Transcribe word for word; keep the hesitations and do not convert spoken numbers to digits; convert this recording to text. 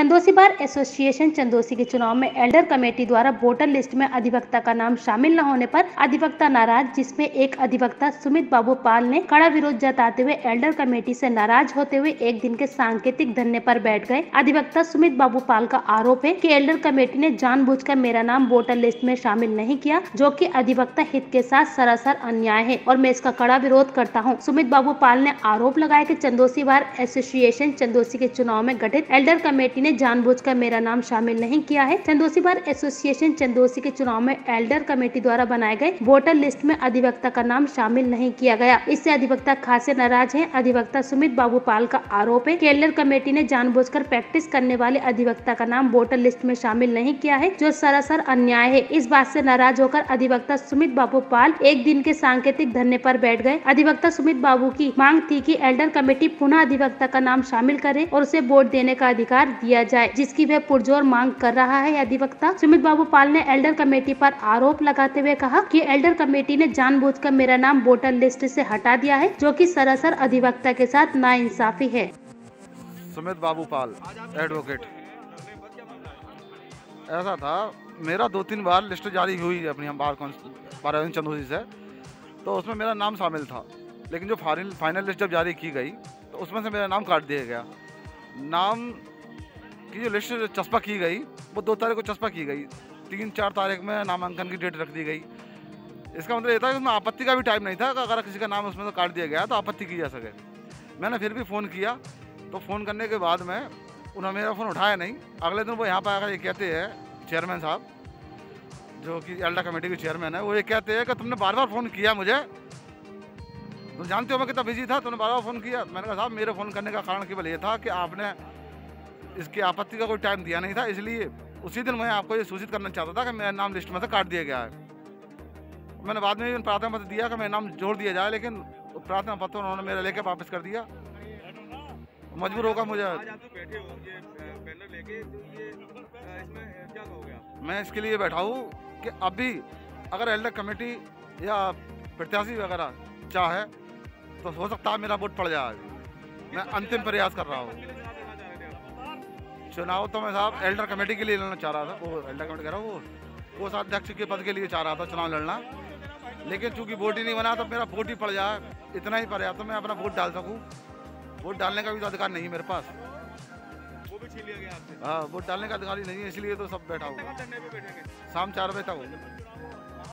Chandausi bar association Chandausi के चुनाव में एल्डर कमेटी द्वारा वोटर लिस्ट में अधिवक्ता का नाम शामिल न होने पर अधिवक्ता नाराज, जिसमें एक अधिवक्ता सुमित बाबू पाल ने कड़ा विरोध जताते हुए एल्डर कमेटी से नाराज होते हुए एक दिन के सांकेतिक धरने पर बैठ गए। अधिवक्ता सुमित बाबू पाल का आरोप है कि एल्डर कमेटी ने जानबूझकर मेरा नाम वोटर लिस्ट में शामिल नहीं किया, जो कि अधिवक्ता हित के साथ सरासर अन्याय है और मैं इसका कड़ा विरोध करता हूं। सुमित बाबू पाल ने आरोप लगाया कि चंदोसी बार एसोसिएशन चंदोसी के चुनाव में गठित एल्डर कमेटी ने जानबूझकर मेरा नाम शामिल नहीं किया है। चंदोसी बार एसोसिएशन चंदोसी के चुनाव में एल्डर कमेटी द्वारा बनाए गए वोटर लिस्ट में अधिवक्ता का नाम शामिल नहीं किया गया। इससे अधिवक्ता खासे नाराज हैं। अधिवक्ता सुमित बाबू पाल का आरोप है कि एल्डर कमेटी ने जानबूझकर प्रैक्टिस करने वाले अधिवक्ता का नाम वोटर लिस्ट में शामिल नहीं किया है, जो सरासर अन्याय है। इस बात से नाराज होकर अधिवक्ता सुमित बाबू पाल एक दिन के सांकेतिक धरने पर बैठ गए। अधिवक्ता सुमित बाबू की मांग थी कि एल्डर कमेटी पुनः अधिवक्ता का नाम शामिल करे और उसे वोट देने का अधिकार दिया जाए, जिसकी वह पुरजोर मांग कर रहा है। अधिवक्ता सुमित बाबू पाल ने एल्डर कमेटी पर आरोप लगाते हुए कहा कि एल्डर कमेटी ने जानबूझकर मेरा नाम वोटर लिस्ट से हटा दिया है, जो कि सरासर अधिवक्ता के साथ नाइंसाफी है। सुमित बाबू पाल, एडवोकेट। ऐसा था, मेरा दो तीन बार लिस्ट जारी हुई अपनी हम बार बार चंदोसी से, तो उसमें मेरा नाम शामिल था, लेकिन जो फाइनल फाइनल लिस्ट जब जारी की गई तो उसमें से मेरा नाम काट दिया गया। नाम की जो लिस्ट चस्पा की गई वो दो तारीख को चस्पा की गई, तीन चार तारीख में नामांकन की डेट रख दी गई। इसका मतलब ये था कि उसमें आपत्ति का भी टाइम नहीं था कि अगर किसी का नाम उसमें से काट दिया गया तो आपत्ति की जा सके। मैंने फिर भी फ़ोन किया, तो फ़ोन करने के बाद में उन्होंने मेरा फ़ोन उठाया नहीं। अगले दिन वो यहाँ पर आकर ये कहते हैं, चेयरमैन साहब जो कि एल्डर कमेटी के चेयरमैन है, वो ये कहते हैं कि तुमने बार बार फ़ोन किया मुझे, तुम जानते हो मैं कितना बिजी था, तुमने बार बार फ़ोन किया। मैंने कहा साहब मेरे फ़ोन करने का कारण केवल ये था कि आपने इसकी आपत्ति का कोई टाइम दिया नहीं था, इसलिए उसी दिन मैं आपको ये सूचित करना चाहता था कि मेरा नाम लिस्ट में से काट दिया गया है। मैंने बाद में प्रार्थना पत्र दिया कि मेरा नाम जोड़ दिया जाए, लेकिन प्रार्थना पत्र उन्होंने मेरा लेके वापस कर दिया। मजबूर होगा मुझे। मैं इसके लिए बैठा हूँ कि अभी अगर एल्डर कमेटी या प्रत्याशी वगैरह चाहे तो हो सकता है मेरा वोट पड़ जाए। मैं अंतिम प्रयास कर रहा हूँ। चुनाव तो मैं साहब एल्डर कमेटी के लिए लड़ना चाह रहा था, वो एल्डर कमेटी कह रहा हूँ वो वो अध्यक्ष के पद के लिए चाह रहा था चुनाव लड़ना, लेकिन चूंकि वोट ही नहीं बना तो मेरा वोट ही पड़ जाए, इतना ही पर्याप्त तो मैं अपना वोट डाल सकूँ। वोट डालने का भी तो अधिकार नहीं है मेरे पास, वो भी छीन लिया गया आपसे। हाँ, वोट डालने का अधिकार ही नहीं है, इसलिए तो सब बैठा हुआ। शाम चार बजे तक हो।